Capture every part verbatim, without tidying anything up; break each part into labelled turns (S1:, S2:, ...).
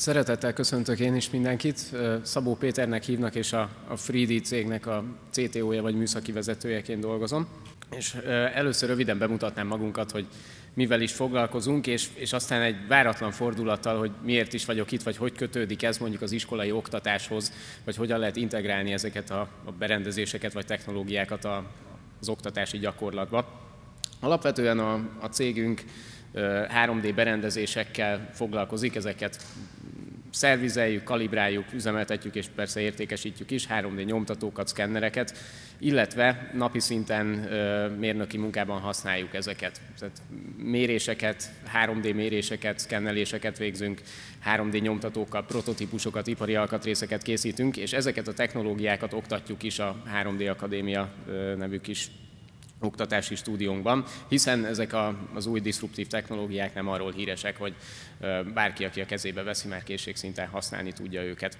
S1: Szeretettel köszöntök én is mindenkit. Szabó Péternek hívnak, és a, a Freedy cégnek a cé té ó-ja vagy műszaki vezetőjeként dolgozom. És először röviden bemutatnám magunkat, hogy mivel is foglalkozunk, és, és aztán egy váratlan fordulattal, hogy miért is vagyok itt, vagy hogy kötődik ez mondjuk az iskolai oktatáshoz, vagy hogyan lehet integrálni ezeket a, a berendezéseket vagy technológiákat a, az oktatási gyakorlatba. Alapvetően a, a cégünk három dé berendezésekkel foglalkozik, ezeket szervizeljük, kalibráljuk, üzemeltetjük és persze értékesítjük is, három dé nyomtatókat, szkennereket, illetve napi szinten mérnöki munkában használjuk ezeket. Tehát méréseket, három dé méréseket, szkenneléseket végzünk, három dé nyomtatókkal, prototípusokat, ipari alkatrészeket készítünk, és ezeket a technológiákat oktatjuk is a három dé Akadémia nevű kis oktatási stúdiónkban, hiszen ezek a, az új diszruptív technológiák nem arról híresek, hogy bárki, aki a kezébe veszi, már készségszinten használni tudja őket.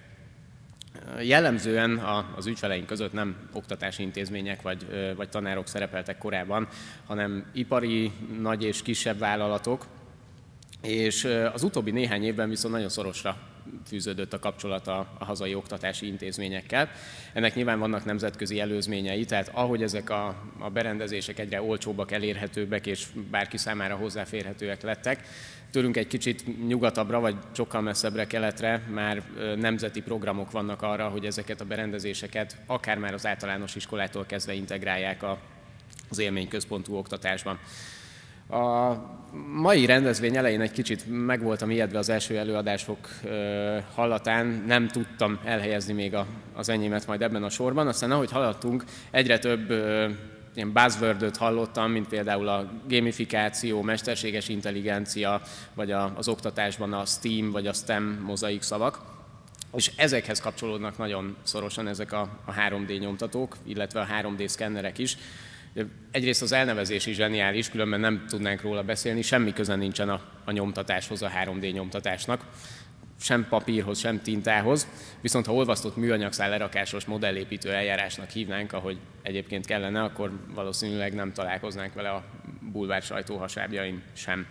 S1: Jellemzően az ügyfeleink között nem oktatási intézmények vagy, vagy tanárok szerepeltek korábban, hanem ipari, nagy és kisebb vállalatok, és az utóbbi néhány évben viszont nagyon szorosra fűződött a kapcsolat a, a hazai oktatási intézményekkel. Ennek nyilván vannak nemzetközi előzményei, tehát ahogy ezek a, a berendezések egyre olcsóbbak, elérhetőbbek és bárki számára hozzáférhetőek lettek, tőlünk egy kicsit nyugatabbra vagy sokkal messzebbre keletre már nemzeti programok vannak arra, hogy ezeket a berendezéseket akár már az általános iskolától kezdve integrálják a, az élményközpontú oktatásban. A mai rendezvény elején egy kicsit meg voltam ijedve az első előadások hallatán, nem tudtam elhelyezni még a, az enyémet majd ebben a sorban, aztán ahogy haladtunk, egyre több ilyen buzzwordöt hallottam, mint például a gamifikáció, mesterséges intelligencia, vagy a, az oktatásban a STEAM vagy a STEM mozaik szavak. És ezekhez kapcsolódnak nagyon szorosan ezek a, a három dé nyomtatók, illetve a három dé szkennerek is. Egyrészt az elnevezés is zseniális, különben nem tudnánk róla beszélni, semmi köze nincsen a, a nyomtatáshoz, a három dé nyomtatásnak, sem papírhoz, sem tintához, viszont ha olvasztott műanyagszál lerakásos modellépítő eljárásnak hívnánk, ahogy egyébként kellene, akkor valószínűleg nem találkoznánk vele a bulvár sajtó hasábjain sem.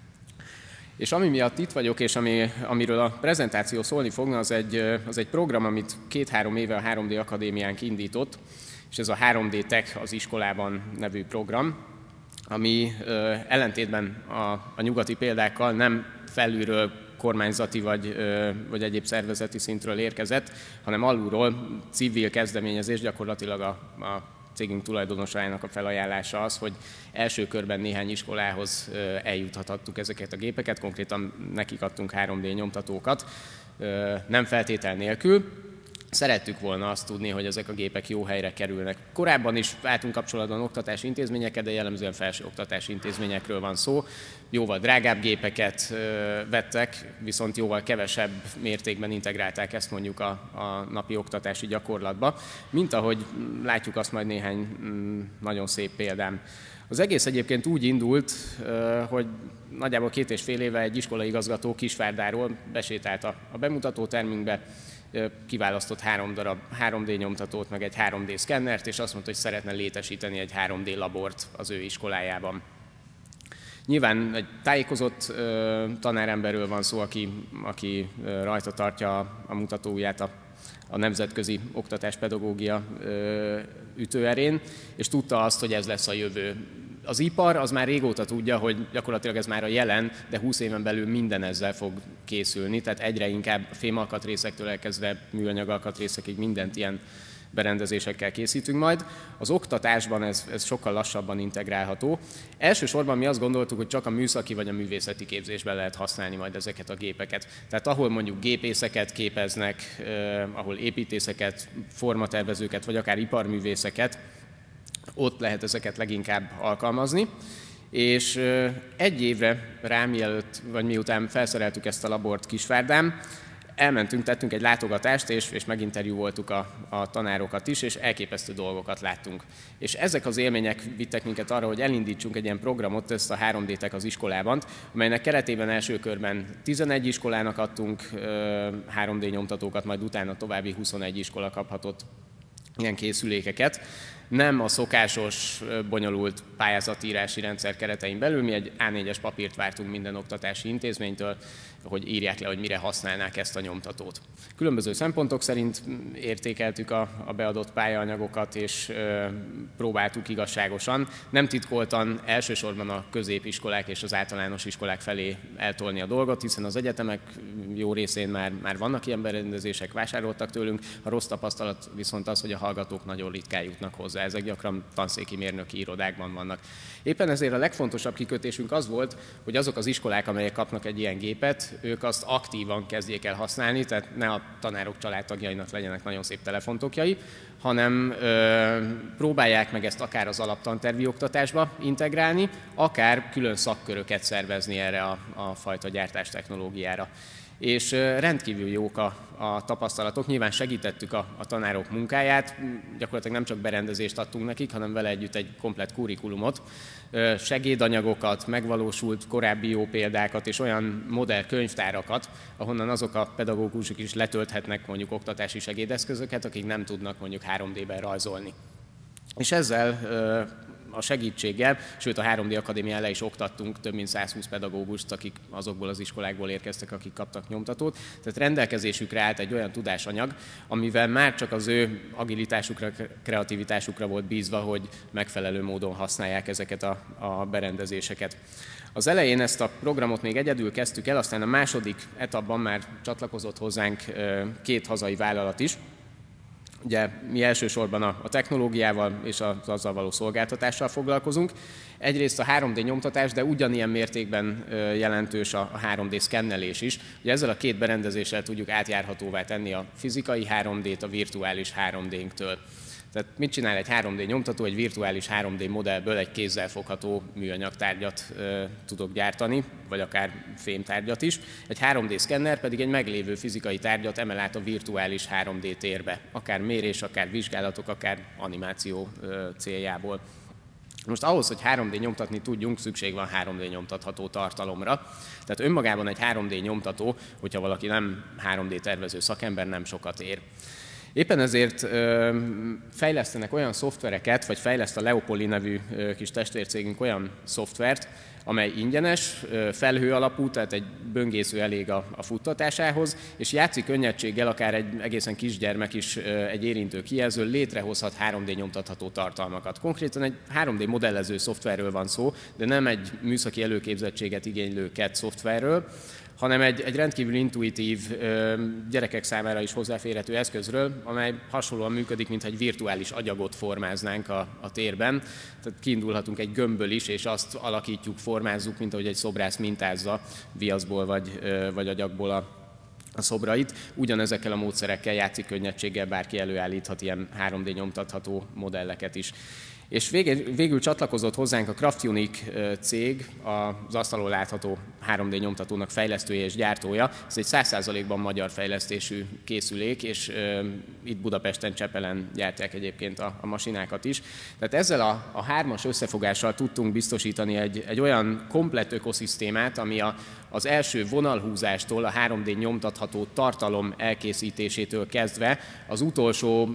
S1: És ami miatt itt vagyok, és ami, amiről a prezentáció szólni fogna, az egy, az egy program, amit két-három éve a három dé Akadémiánk indított, és ez a három dé Tech az iskolában nevű program, ami ö, ellentétben a, a nyugati példákkal nem felülről kormányzati vagy, ö, vagy egyéb szervezeti szintről érkezett, hanem alulról civil kezdeményezés, gyakorlatilag a, a cégünk tulajdonosainak a felajánlása az, hogy első körben néhány iskolához ö, eljuthattuk ezeket a gépeket, konkrétan nekik adtunk három dé nyomtatókat, ö, nem feltétel nélkül. Szerettük volna azt tudni, hogy ezek a gépek jó helyre kerülnek. Korábban is álltunk kapcsolatban oktatási intézményekkel, de jellemzően felsőoktatási intézményekről van szó. Jóval drágább gépeket vettek, viszont jóval kevesebb mértékben integrálták ezt mondjuk a, a napi oktatási gyakorlatba, mint ahogy látjuk azt majd néhány nagyon szép példán. Az egész egyébként úgy indult, hogy nagyjából két és fél éve egy iskolai igazgató Kisvárdáról besétált a, a bemutatótermünkbe, kiválasztott három darab három dé nyomtatót, meg egy három dé szkennert, és azt mondta, hogy szeretne létesíteni egy három dé labort az ő iskolájában. Nyilván egy tájékozott ö, tanáremberről van szó, aki, aki ö, rajta tartja a, a mutatóujját a, a nemzetközi oktatáspedagógia ö, ütőerén, és tudta azt, hogy ez lesz a jövő. Az ipar az már régóta tudja, hogy gyakorlatilag ez már a jelen, de húsz éven belül minden ezzel fog készülni, tehát egyre inkább fémalkatrészektől elkezdve műanyag alkatrészekig mindent ilyen berendezésekkel készítünk majd. Az oktatásban ez, ez sokkal lassabban integrálható. Elsősorban mi azt gondoltuk, hogy csak a műszaki vagy a művészeti képzésben lehet használni majd ezeket a gépeket. Tehát ahol mondjuk gépészeket képeznek, eh, ahol építészeket, formatervezőket, vagy akár iparművészeket, ott lehet ezeket leginkább alkalmazni, és egy évre rá, mielőtt, vagy miután felszereltük ezt a labort Kisvárdán, elmentünk, tettünk egy látogatást, és, és meginterjúvoltuk a, a tanárokat is, és elképesztő dolgokat láttunk. És ezek az élmények vittek minket arra, hogy elindítsunk egy ilyen programot, ezt a három dé Tech az iskolában, amelynek keretében első körben tizenegy iskolának adtunk három dé nyomtatókat, majd utána további huszonegy iskola kaphatott ilyen készülékeket. nem a szokásos, bonyolult pályázatírási rendszer keretein belül, mi egy á négyes papírt vártunk minden oktatási intézménytől, hogy írják le, hogy mire használnák ezt a nyomtatót. Különböző szempontok szerint értékeltük a, a beadott pályaanyagokat, és ö, próbáltuk igazságosan, nem titkoltan elsősorban a középiskolák és az általános iskolák felé eltolni a dolgot, hiszen az egyetemek jó részén már, már vannak ilyen berendezések, vásároltak tőlünk, a rossz tapasztalat viszont az, hogy a hallgatók nagyon ritkán jutnak hozzá, ezek gyakran tanszéki mérnöki irodákban vannak. Éppen ezért a legfontosabb kikötésünk az volt, hogy azok az iskolák, amelyek kapnak egy ilyen gépet, ők azt aktívan kezdjék el használni, tehát ne a tanárok családtagjainak legyenek nagyon szép telefontokjai, hanem ö, próbálják meg ezt akár az alaptantervi oktatásba integrálni, akár külön szakköröket szervezni erre a, a fajta gyártás technológiára. És rendkívül jók a, a tapasztalatok, nyilván segítettük a, a tanárok munkáját, gyakorlatilag nem csak berendezést adtunk nekik, hanem vele együtt egy komplett kurikulumot, segédanyagokat, megvalósult korábbi jó példákat és olyan modellkönyvtárakat, ahonnan azok a pedagógusok is letölthetnek mondjuk oktatási segédeszközöket, akik nem tudnak mondjuk három dében rajzolni. És ezzel a segítséggel, sőt a három dé Akadémián le is oktattunk több mint százhúsz pedagógust, akik azokból az iskolákból érkeztek, akik kaptak nyomtatót. Tehát rendelkezésükre állt egy olyan tudásanyag, amivel már csak az ő agilitásukra, kreativitásukra volt bízva, hogy megfelelő módon használják ezeket a, a berendezéseket. Az elején ezt a programot még egyedül kezdtük el, aztán a második etapban már csatlakozott hozzánk két hazai vállalat is. Ugye mi elsősorban a technológiával és az azzal való szolgáltatással foglalkozunk. Egyrészt a három dé nyomtatás, de ugyanilyen mértékben jelentős a három dé szkennelés is. Ugye ezzel a két berendezéssel tudjuk átjárhatóvá tenni a fizikai három dét a virtuális három dé-nktől. Tehát mit csinál egy három dé nyomtató? Egy virtuális három dé modellből egy kézzel fogható műanyagtárgyat e, tudok gyártani, vagy akár fémtárgyat is. Egy három dé szkenner pedig egy meglévő fizikai tárgyat emel át a virtuális három dé térbe, akár mérés, akár vizsgálatok, akár animáció e, céljából. Most ahhoz, hogy három dé nyomtatni tudjunk, szükség van három dé nyomtatható tartalomra. Tehát önmagában egy három dé nyomtató, hogyha valaki nem három dé tervező szakember, nem sokat ér. Éppen ezért ö, fejlesztenek olyan szoftvereket, vagy fejleszt a Leopoli nevű ö, kis testvércégünk olyan szoftvert, amely ingyenes, ö, felhő alapú, tehát egy böngésző elég a, a futtatásához, és játszik könnyedséggel, akár egy egészen kisgyermek is ö, egy érintő kijelző létrehozhat három dé nyomtatható tartalmakat. Konkrétan egy három dé modellező szoftverről van szó, de nem egy műszaki előképzettséget igénylő cé á dé szoftverről, hanem egy, egy rendkívül intuitív, gyerekek számára is hozzáférhető eszközről, amely hasonlóan működik, mintha egy virtuális agyagot formáznánk a, a térben. Tehát kiindulhatunk egy gömbből is, és azt alakítjuk, formázzuk, mint ahogy egy szobrász mintázza viaszból vagy, vagy agyagból a, a szobrait. Ugyanezekkel a módszerekkel, játszik könnyedséggel bárki előállíthat ilyen három dé nyomtatható modelleket is. És végül, végül csatlakozott hozzánk a Craftunic cég, az asztalon látható három dé nyomtatónak fejlesztője és gyártója. Ez egy száz százalékban magyar fejlesztésű készülék, és e, itt Budapesten, Csepelen gyártják egyébként a, a masinákat is. Tehát ezzel a, a hármas összefogással tudtunk biztosítani egy, egy olyan komplett ökoszisztémát, ami a, az első vonalhúzástól, a három dé nyomtatható tartalom elkészítésétől kezdve az utolsó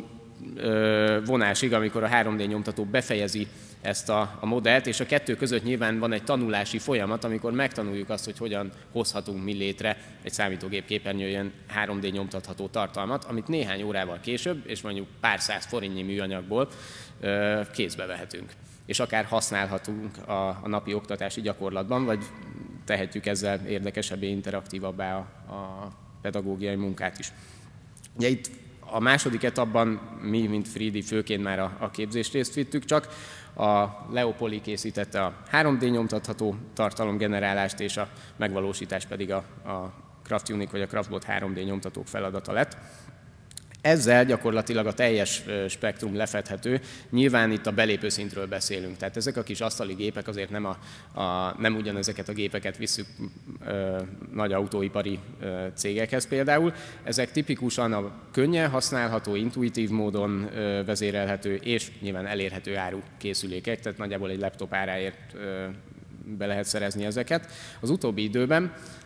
S1: vonásig, amikor a három dé nyomtató befejezi ezt a, a modellt, és a kettő között nyilván van egy tanulási folyamat, amikor megtanuljuk azt, hogy hogyan hozhatunk mi létre egy számítógép képernyőjén három dé nyomtatható tartalmat, amit néhány órával később, és mondjuk pár száz forintnyi műanyagból kézbe vehetünk. És akár használhatunk a, a napi oktatási gyakorlatban, vagy tehetjük ezzel érdekesebbé, interaktívabbá a, a pedagógiai munkát is. Ugye itt a második etapban mi, mint Freedy, főként már a, a képzést részt vittük csak. A Leopoli készítette a három dé nyomtatható tartalomgenerálást, és a megvalósítás pedig a, a Craftunic vagy a Craftbot három dé nyomtatók feladata lett. Ezzel gyakorlatilag a teljes spektrum lefedhető. Nyilván itt a belépő szintről beszélünk, tehát ezek a kis asztali gépek azért nem, a, a, nem ugyanezeket a gépeket visszük ö, nagy autóipari ö, cégekhez például. Ezek tipikusan a könnyen használható, intuitív módon ö, vezérelhető és nyilván elérhető áru készülékek, tehát nagyjából egy laptop áráért ö, be lehet szerezni ezeket. Az utóbbi időben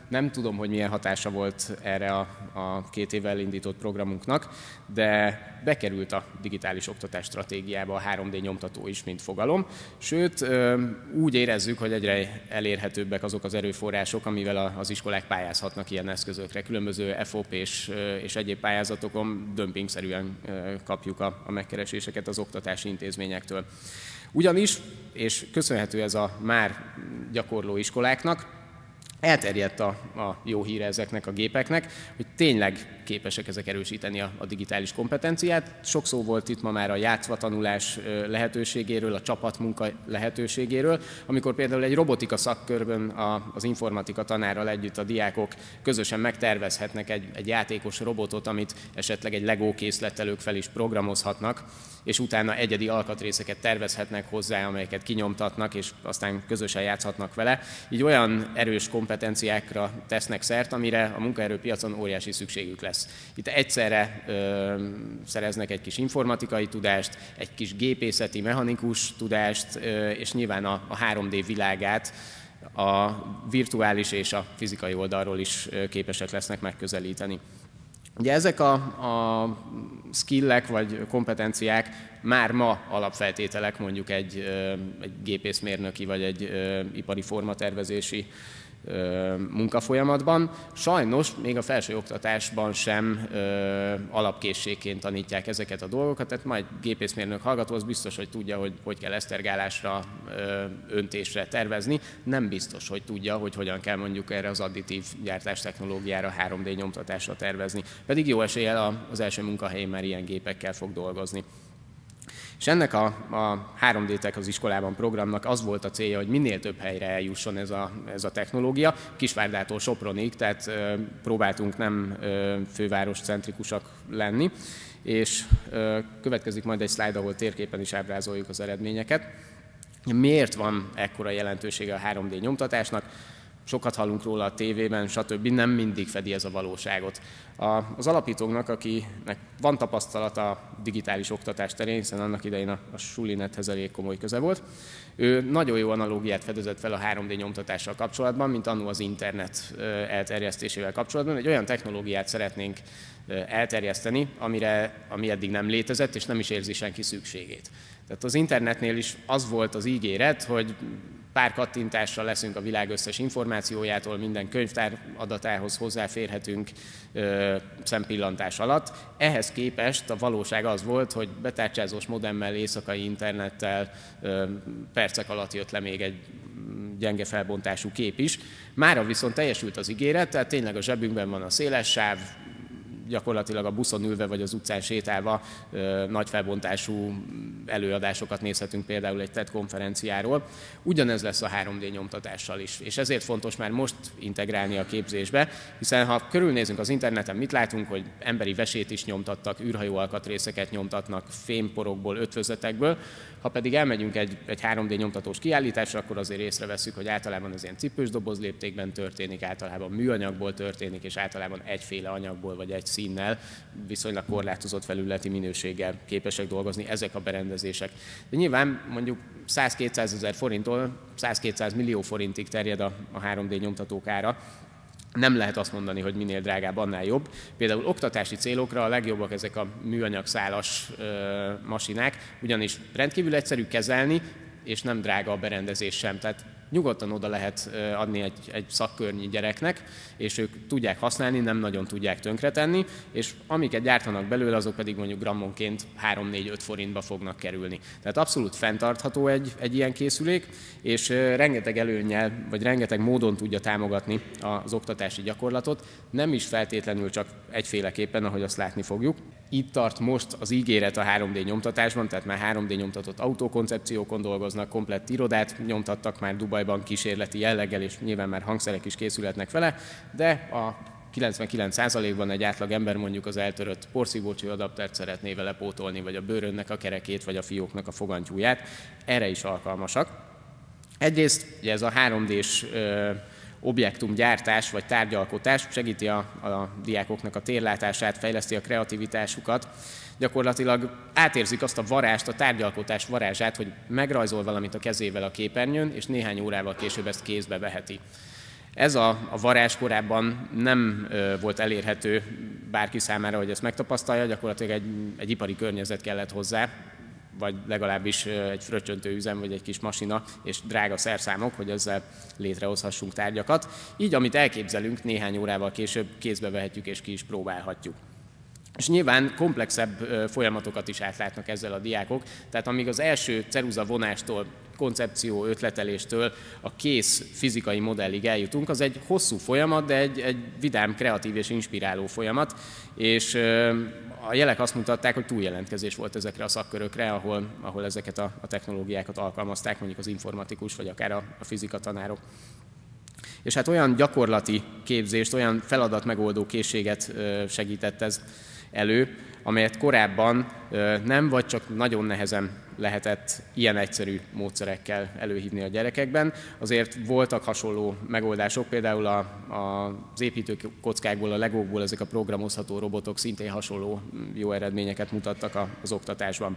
S1: Nem tudom, hogy milyen hatása volt erre a, a két évvel indított programunknak, de bekerült a digitális oktatás stratégiába a három dé nyomtató is, mint fogalom. Sőt, úgy érezzük, hogy egyre elérhetőbbek azok az erőforrások, amivel az iskolák pályázhatnak ilyen eszközökre. Különböző ef o pé és, és egyéb pályázatokon dömpingszerűen kapjuk a, a megkereséseket az oktatási intézményektől. Ugyanis, és köszönhető ez a már gyakorló iskoláknak, elterjedt a, a jó híre ezeknek a gépeknek, hogy tényleg képesek ezek erősíteni a, a digitális kompetenciát. Sok szó volt itt ma már a játszva tanulás lehetőségéről, a csapatmunka lehetőségéről, amikor például egy robotika szakkörben a, az informatika tanárral együtt a diákok közösen megtervezhetnek egy, egy játékos robotot, amit esetleg egy Lego készlettel ők fel is programozhatnak, és utána egyedi alkatrészeket tervezhetnek hozzá, amelyeket kinyomtatnak, és aztán közösen játszhatnak vele. Így olyan erős kompetenciákra tesznek szert, amire a munkaerőpiacon óriási szükségük lesz. Itt egyszerre ö, szereznek egy kis informatikai tudást, egy kis gépészeti, mechanikus tudást, ö, és nyilván a, a három dé világát a virtuális és a fizikai oldalról is képesek lesznek megközelíteni. Ugye ezek a, a skillek vagy kompetenciák már ma alapfeltételek mondjuk egy, egy gépészmérnöki vagy egy ipari formatervezési munkafolyamatban. Sajnos még a felsőoktatásban sem ö, alapkészségként tanítják ezeket a dolgokat, tehát majd gépészmérnök hallgató az biztos, hogy tudja, hogy hogy kell esztergálásra, ö, öntésre tervezni, nem biztos, hogy tudja, hogy hogyan kell mondjuk erre az additív gyártás technológiára, három dé nyomtatásra tervezni. Pedig jó eséllyel az első munkahelyén már ilyen gépekkel fog dolgozni. És ennek a, a három dé Tech az iskolában programnak az volt a célja, hogy minél több helyre eljusson ez a, ez a technológia, Kisvárdától Sopronig, tehát ö, próbáltunk nem ö, fővároscentrikusak lenni, és ö, következik majd egy szlájd, ahol térképen is ábrázoljuk az eredményeket. Miért van ekkora jelentősége a három dé nyomtatásnak? Sokat hallunk róla a tévében, stb. Nem mindig fedi ez a valóságot. A, az alapítónknak, akinek van tapasztalata a digitális oktatás terén, hiszen annak idején a, a Sulinethez elég komoly köze volt, ő nagyon jó analógiát fedezett fel a három dé nyomtatással kapcsolatban, mint annó az internet elterjesztésével kapcsolatban. Egy olyan technológiát szeretnénk elterjeszteni, amire, ami eddig nem létezett, és nem is érzi senki szükségét. Tehát az internetnél is az volt az ígéret, hogy pár kattintással leszünk a világ összes információjától, minden könyvtár adatához hozzáférhetünk ö, szempillantás alatt. Ehhez képest a valóság az volt, hogy betárcsázós modemmel, éjszakai internettel ö, percek alatt jött le még egy gyenge felbontású kép is. Mára viszont teljesült az ígéret, tehát tényleg a zsebünkben van a széles sáv, gyakorlatilag a buszon ülve vagy az utcán sétálva ö, nagy felbontású előadásokat nézhetünk például egy TED konferenciáról. Ugyanez lesz a három dé nyomtatással is, és ezért fontos már most integrálni a képzésbe, hiszen ha körülnézünk az interneten, mit látunk, hogy emberi vesét is nyomtattak, űrhajó alkatrészeket nyomtatnak fémporokból, ötvözetekből. Ha pedig elmegyünk egy, egy három dé nyomtatós kiállításra, akkor azért észreveszünk, hogy általában ez ilyen cipős doboz léptékben történik, általában műanyagból történik, és általában egyféle anyagból vagy egy színnel, viszonylag korlátozott felületi minőséggel képesek dolgozni ezek a berendezések. De nyilván mondjuk száz-kétszázezer forinttól száz-kétszáz millió forintig terjed a, a három dé nyomtatók ára. Nem lehet azt mondani, hogy minél drágább, annál jobb. Például oktatási célokra a legjobbak ezek a műanyagszálas ö, masinák, ugyanis rendkívül egyszerű kezelni, és nem drága a berendezés sem. Tehát nyugodtan oda lehet adni egy, egy szakkörnyi gyereknek, és ők tudják használni, nem nagyon tudják tönkretenni, és amiket gyártanak belőle, azok pedig mondjuk grammonként három-négy-öt forintba fognak kerülni. Tehát abszolút fenntartható egy, egy ilyen készülék, és rengeteg előnnyel, vagy rengeteg módon tudja támogatni az oktatási gyakorlatot, nem is feltétlenül csak egyféleképpen, ahogy azt látni fogjuk. Itt tart most az ígéret a három dé nyomtatásban, tehát már három dé nyomtatott autókoncepciókon dolgoznak, komplett irodát nyomtattak már Dubajban kísérleti jelleggel, és nyilván már hangszerek is készülhetnek vele, de a kilencvenkilenc százalékban egy átlag ember mondjuk az eltörött porszívócső adaptert szeretné vele pótolni, vagy a bőrönnek a kerekét, vagy a fióknak a fogantyúját. Erre is alkalmasak. Egyrészt ugye ez a három dés objektumgyártás vagy tárgyalkotás segíti a, a diákoknak a térlátását, fejleszti a kreativitásukat. Gyakorlatilag átérzik azt a varást, a tárgyalkotás varázsát, hogy megrajzol valamit a kezével a képernyőn, és néhány órával később ezt kézbe veheti. Ez a, a varázs korábban nem ö, volt elérhető bárki számára, hogy ezt megtapasztalja, gyakorlatilag egy, egy ipari környezet kellett hozzá, vagy legalábbis egy fröccsöntő üzem, vagy egy kis masina és drága szerszámok, hogy ezzel létrehozhassunk tárgyakat. Így, amit elképzelünk, néhány órával később kézbe vehetjük és ki is próbálhatjuk. És nyilván komplexebb folyamatokat is átlátnak ezzel a diákok, tehát amíg az első ceruza vonástól, koncepció, ötleteléstől a kész fizikai modellig eljutunk, az egy hosszú folyamat, de egy, egy vidám, kreatív és inspiráló folyamat, és a jelek azt mutatták, hogy túljelentkezés volt ezekre a szakkörökre, ahol, ahol ezeket a, a technológiákat alkalmazták, mondjuk az informatikus, vagy akár a, a fizikatanárok. És hát olyan gyakorlati képzést, olyan feladatmegoldó készséget segített ez elő, amelyet korábban nem, vagy csak nagyon nehezen lehetett ilyen egyszerű módszerekkel előhívni a gyerekekben. Azért voltak hasonló megoldások, például a, a, az építőkockákból, a legókból ezek a programozható robotok szintén hasonló jó eredményeket mutattak az oktatásban.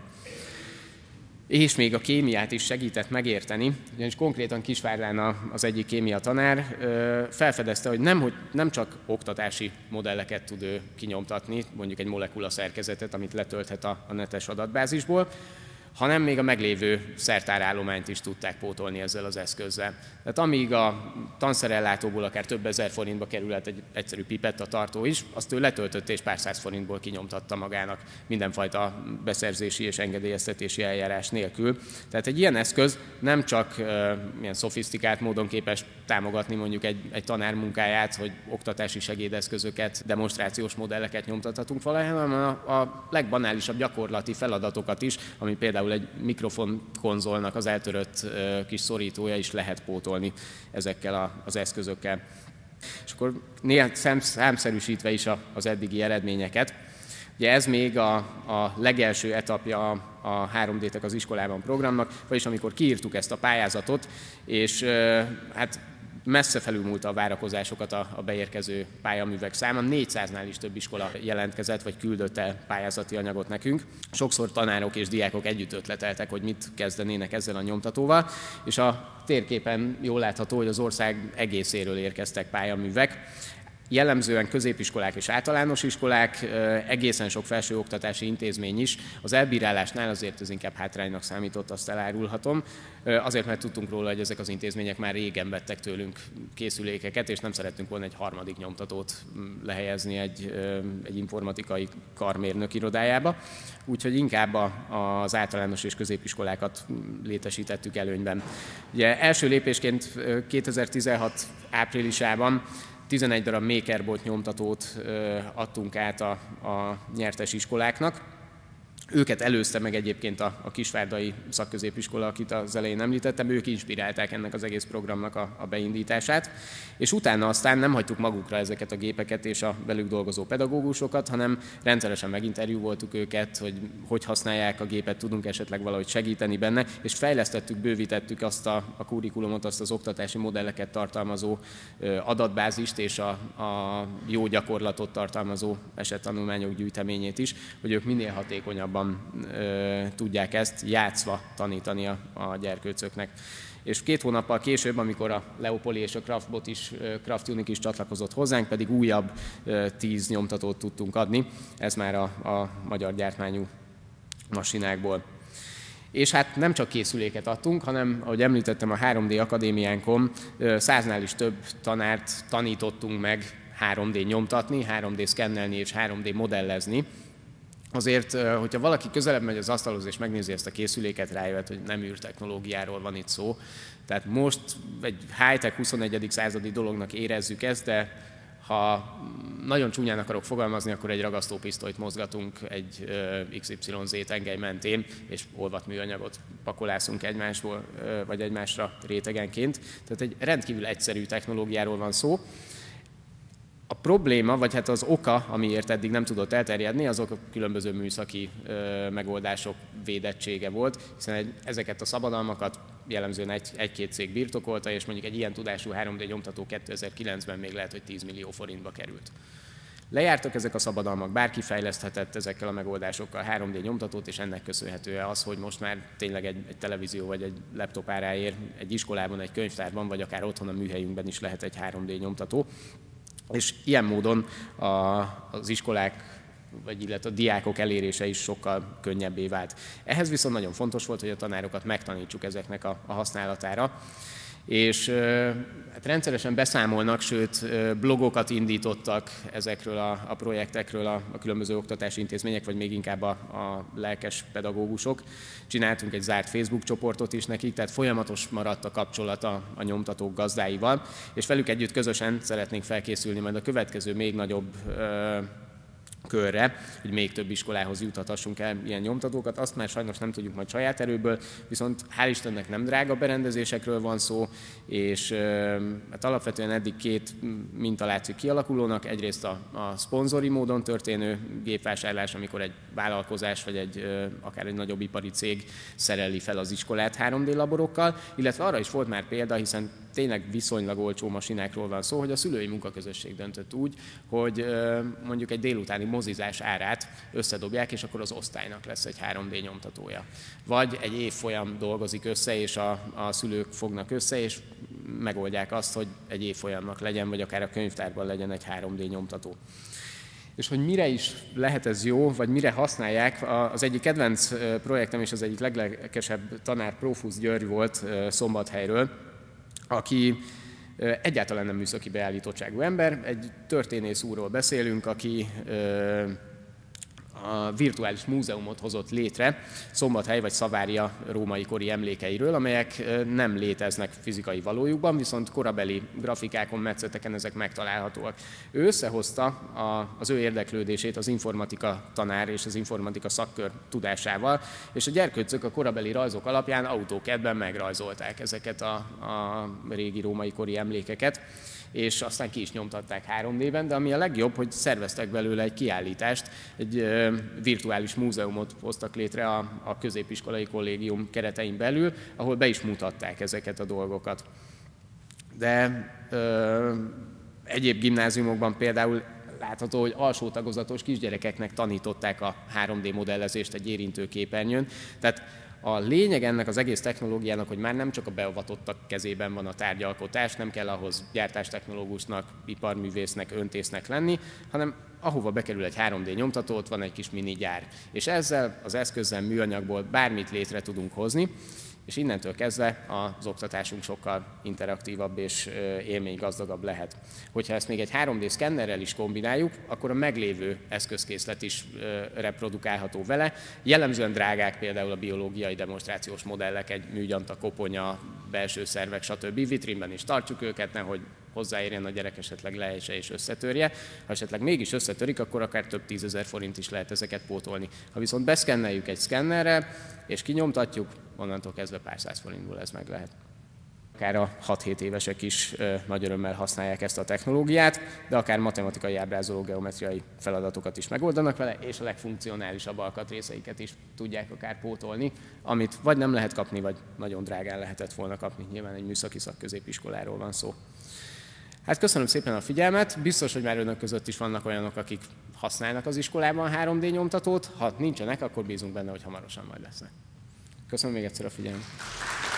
S1: És még a kémiát is segített megérteni, ugyanis konkrétan Kisvárlán az egyik kémia tanár felfedezte, hogy nem, hogy nem csak oktatási modelleket tud ő kinyomtatni, mondjuk egy molekula szerkezetet, amit letölthet a, a netes adatbázisból, hanem még a meglévő szertárállományt is tudták pótolni ezzel az eszközzel. Tehát amíg a tanszerellátóból akár több ezer forintba kerülhet egy egyszerű pipettatartó is, azt ő letöltött és pár száz forintból kinyomtatta magának mindenfajta beszerzési és engedélyeztetési eljárás nélkül. Tehát egy ilyen eszköz nem csak uh, ilyen szofisztikált módon képes támogatni mondjuk egy, egy tanár munkáját, hogy oktatási segédeszközöket, demonstrációs modelleket nyomtathatunk valahogy, hanem a, a legbanálisabb gyakorlati feladatokat is, ami például egy mikrofonkonzolnak az eltörött kis szorítója is lehet pótolni ezekkel az eszközökkel. És akkor néha számszerűsítve is az eddigi eredményeket. Ugye ez még a, a legelső etapja a három dé-tek az iskolában programnak, vagyis amikor kiírtuk ezt a pályázatot, és hát messze felülmúlta a várakozásokat a, a beérkező pályaművek száma. négyszáznál is több iskola jelentkezett, vagy küldött el pályázati anyagot nekünk. Sokszor tanárok és diákok együtt ötleteltek, hogy mit kezdenének ezzel a nyomtatóval, és a térképen jól látható, hogy az ország egészéről érkeztek pályaművek. Jellemzően középiskolák és általános iskolák, egészen sok felsőoktatási intézmény is. Az elbírálásnál azért ez inkább hátránynak számított, azt elárulhatom. Azért, mert tudtunk róla, hogy ezek az intézmények már régen vettek tőlünk készülékeket, és nem szerettünk volna egy harmadik nyomtatót lehelyezni egy, egy informatikai karmérnök irodájába. Úgyhogy inkább az általános és középiskolákat létesítettük előnyben. Ugye első lépésként kétezer-tizenhat áprilisában tizenegy darab MakerBot nyomtatót adtunk át a, a nyertes iskoláknak. Őket előzte meg egyébként a, a kisvárdai szakközépiskola, akit az elején említettem, ők inspirálták ennek az egész programnak a, a beindítását, és utána aztán nem hagytuk magukra ezeket a gépeket és a velük dolgozó pedagógusokat, hanem rendszeresen meginterjúvoltuk őket, hogy hogy használják a gépet, tudunk esetleg valahogy segíteni benne, és fejlesztettük, bővítettük azt a, a kurikulumot, azt az oktatási modelleket tartalmazó adatbázist és a, a jó gyakorlatot tartalmazó esettanulmányok gyűjteményét is, hogy ők minél hatékonyabban tudják ezt játszva tanítani a, a gyerkőcöknek. És két hónappal később, amikor a Leopoli és a Craftbot is, Craftunic is csatlakozott hozzánk, pedig újabb tíz nyomtatót tudtunk adni, ez már a, a magyar gyártmányú masinákból. És hát nem csak készüléket adtunk, hanem, ahogy említettem, a három dé Akadémiánkon száznál is több tanárt tanítottunk meg három dé nyomtatni, három dé szkennelni és három dé modellezni. Azért, hogyha valaki közelebb megy az asztalhoz és megnézi ezt a készüléket, rájöhet, hogy nem űrtechnológiáról van itt szó. Tehát most egy high-tech huszonegyedik századi dolognak érezzük ezt, de ha nagyon csúnyán akarok fogalmazni, akkor egy ragasztópisztolyt mozgatunk egy iksz ipszilon zé tengely mentén, és olvatműanyagot pakolászunk egymásból, vagy egymásra rétegenként. Tehát egy rendkívül egyszerű technológiáról van szó. A probléma, vagy hát az oka, amiért eddig nem tudott elterjedni, azok a különböző műszaki ö, megoldások védettsége volt, hiszen egy, ezeket a szabadalmakat jellemzően egy, egy-két cég birtokolta, és mondjuk egy ilyen tudású három dé nyomtató kétezer-kilencben még lehet, hogy tíz millió forintba került. Lejártak ezek a szabadalmak, bárki fejleszthetett ezekkel a megoldásokkal három dé nyomtatót, és ennek köszönhető az, hogy most már tényleg egy, egy televízió vagy egy laptop áráért egy iskolában, egy könyvtárban, vagy akár otthon a műhelyünkben is lehet egy három dé nyomtató. És ilyen módon a, az iskolák, vagy illetve a diákok elérése is sokkal könnyebbé vált. Ehhez viszont nagyon fontos volt, hogy a tanárokat megtanítsuk ezeknek a, a használatára. És hát rendszeresen beszámolnak, sőt blogokat indítottak ezekről a, a projektekről a, a különböző oktatási intézmények, vagy még inkább a, a lelkes pedagógusok. Csináltunk egy zárt Facebook csoportot is nekik, tehát folyamatos maradt a kapcsolat a, a nyomtatók gazdáival, és velük együtt közösen szeretnénk felkészülni majd a következő még nagyobb ö, körre, hogy még több iskolához juthassunk el ilyen nyomtatókat. Azt már sajnos nem tudjuk majd saját erőből, viszont hál' Istennek nem drága berendezésekről van szó, és hát alapvetően eddig két minta látszik kialakulónak. Egyrészt a, a szponzori módon történő gépvásárlás, amikor egy vállalkozás vagy egy akár egy nagyobb ipari cég szereli fel az iskolát három dé laborokkal, illetve arra is volt már példa, hiszen tényleg viszonylag olcsó masinákról van szó, hogy a szülői munkaközösség döntött úgy, hogy mondjuk egy délutáni mozizás árát összedobják, és akkor az osztálynak lesz egy három dé nyomtatója. Vagy egy évfolyam dolgozik össze, és a, a szülők fognak össze, és megoldják azt, hogy egy évfolyamnak legyen, vagy akár a könyvtárban legyen egy három dé nyomtató. És hogy mire is lehet ez jó, vagy mire használják, az egyik kedvenc projektem és az egyik leglelkesebb tanár Prófusz György volt Szombathelyről, aki egyáltalán nem műszaki beállítottságú ember, egy történész úrról beszélünk, aki a virtuális múzeumot hozott létre Szombathely vagy Szavária római kori emlékeiről, amelyek nem léteznek fizikai valójukban, viszont korabeli grafikákon, metszeteken ezek megtalálhatóak. Ő összehozta a, az ő érdeklődését az informatika tanár és az informatika szakkör tudásával, és a gyerkőcök a korabeli rajzok alapján autókedben megrajzolták ezeket a, a régi római kori emlékeket, és aztán ki is nyomtatták három dében, de ami a legjobb, hogy szerveztek belőle egy kiállítást, egy ö, virtuális múzeumot hoztak létre a, a középiskolai kollégium keretein belül, ahol be is mutatták ezeket a dolgokat. De ö, egyéb gimnáziumokban például látható, hogy alsó tagozatos kisgyerekeknek tanították a három dé modellezést egy érintőképernyőn, tehát a lényeg ennek az egész technológiának, hogy már nem csak a beavatottak kezében van a tárgyalkotás, nem kell ahhoz gyártástechnológusnak, iparművésznek, öntésznek lenni, hanem ahova bekerül egy három dé nyomtató, ott van egy kis mini gyár. És ezzel az eszközzel, műanyagból bármit létre tudunk hozni, és innentől kezdve az oktatásunk sokkal interaktívabb és élménygazdagabb lehet. Hogyha ezt még egy három dé szkennerrel is kombináljuk, akkor a meglévő eszközkészlet is reprodukálható vele. Jellemzően drágák például a biológiai demonstrációs modellek, egy műgyanta, koponya, belső szervek, stb. Vitrínben is tartjuk őket, nehogy hozzáérjen a gyerek, esetleg lejtse és összetörje. Ha esetleg mégis összetörik, akkor akár több tízezer forint is lehet ezeket pótolni. Ha viszont beszkenneljük egy szkennerrel és kinyomtatjuk, onnantól kezdve pár száz forintból ez meg lehet. Akár a hat-hét évesek is nagy örömmel használják ezt a technológiát, de akár matematikai ábrázoló geometriai feladatokat is megoldanak vele, és a legfunkcionálisabb alkatrészeiket is tudják akár pótolni, amit vagy nem lehet kapni, vagy nagyon drágán lehetett volna kapni. Nyilván egy műszaki szakközépiskoláról van szó. Hát köszönöm szépen a figyelmet, biztos, hogy már önök között is vannak olyanok, akik használnak az iskolában három dé nyomtatót, ha nincsenek, akkor bízunk benne, hogy hamarosan majd lesznek. Köszönöm még egyszer a figyelmet.